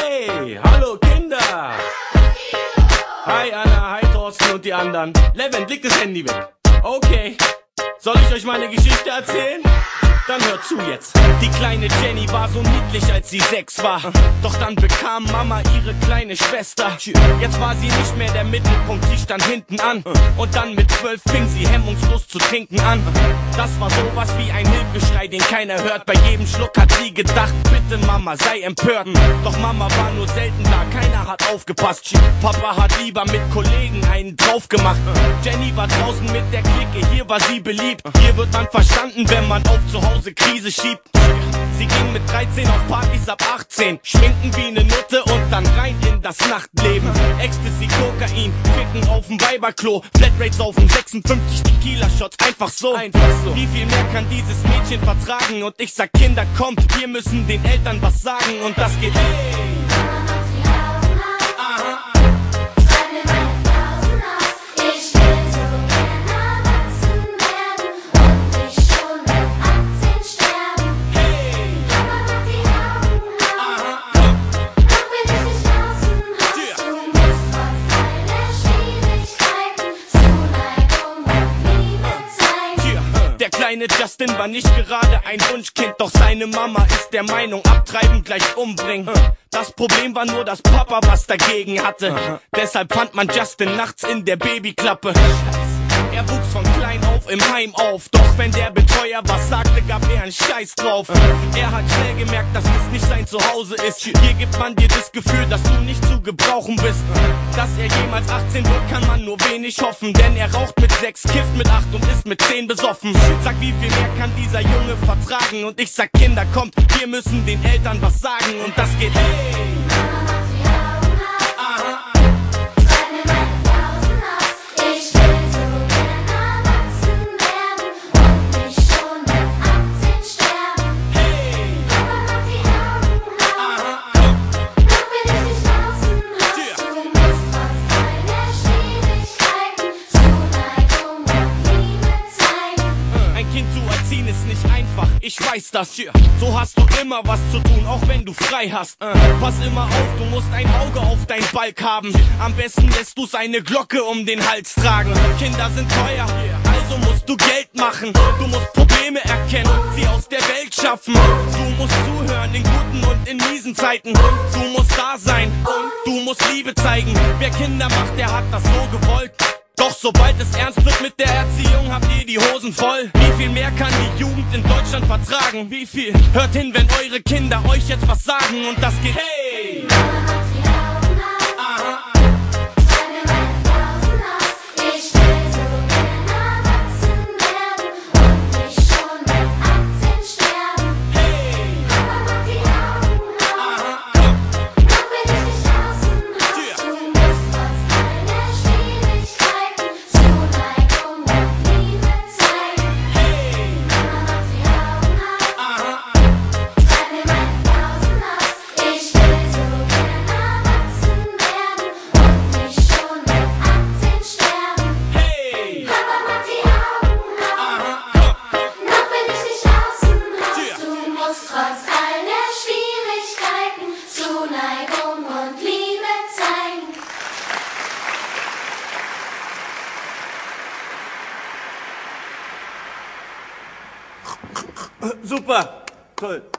Hey, hallo Kinder! Hi Anna, hi Thorsten und die anderen. Levent, leg das Handy weg. Okay. Soll ich euch mal eine Geschichte erzählen? Dann hört zu jetzt. Die kleine Jenny war so niedlich, als sie 6 war. Doch dann bekam Mama ihre kleine Schwester. Jetzt war sie nicht mehr der Mittelpunkt, sie stand hinten an. Und dann mit 12 fing sie hemmungslos zu trinken an. Das war sowas wie ein Hilfeschrei, den keiner hört. Bei jedem Schluck hat sie gedacht, bitte Mama, sei empört. Doch Mama war nur selten da, keiner hat aufgepasst. Papa hat lieber mit Kollegen einen drauf gemacht. Jenny war draußen mit der Clique, hier war sie beliebt. Hier wird man verstanden, wenn man auf zu Hause Krise schiebt. Sie ging mit 13 auf Partys ab 18, schminken wie ne Nutte und dann rein in das Nachtleben. Ecstasy, Kokain, ficken auf dem Weiberklo, Flatrates saufen, 56 Tequila-Shots, einfach so. Wie viel mehr kann dieses Mädchen vertragen? Und ich sag, Kinder, kommt, wir müssen den Eltern was sagen. Und das geht, hey! Der kleine Justin war nicht gerade ein Wunschkind, doch seine Mama ist der Meinung, abtreiben gleich umbringen. Das Problem war nur, dass Papa was dagegen hatte. Deshalb fand man Justin nachts in der Babyklappe. Er wuchs von klein auf im Heim auf, doch wenn der Betreuer was sagte, gab er einen Scheiß drauf. Er hat schnell gemerkt, dass das nicht sein Zuhause ist. Hier gibt man dir das Gefühl, dass du nicht zu gebrauchen bist. Dass er jemals 18 wird, kann man nur wenig hoffen, denn er raucht mit 6, kifft mit 8 und ist mit 10 besoffen. Sag, wie viel mehr kann dieser Junge vertragen? Und ich sag, Kinder, kommt, wir müssen den Eltern was sagen. Und das geht, hey! Ist nicht einfach, ich weiß das. So hast du immer was zu tun, auch wenn du frei hast. Pass immer auf, du musst ein Auge auf dein Balk haben. Am besten lässt du seine Glocke um den Hals tragen. Kinder sind teuer, also musst du Geld machen. Du musst Probleme erkennen, sie aus der Welt schaffen. Du musst zuhören in guten und in miesen Zeiten. Du musst da sein und du musst Liebe zeigen. Wer Kinder macht, der hat das so gewollt. Doch sobald es ernst wird mit der Erziehung, habt ihr die Hosen voll. Wie viel mehr kann die Jugend in Deutschland vertragen? Wie viel? Hört hin, wenn eure Kinder euch jetzt was sagen. Und das geht, hey! Super, toll.